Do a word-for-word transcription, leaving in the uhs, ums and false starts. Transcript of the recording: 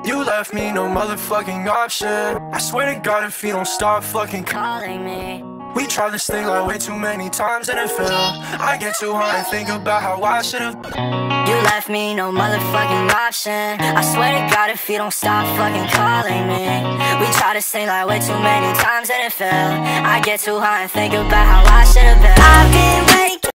You left me no motherfucking option. I swear to God, if you don't stop fucking calling me. We tried this thing like way too many times and it failed. I get too high and think about how I should've. You left me no motherfucking option. I swear to God, if you don't stop fucking calling me. We tried this thing like way too many times and it failed. I get too high and think about how I should've been. I've been waiting.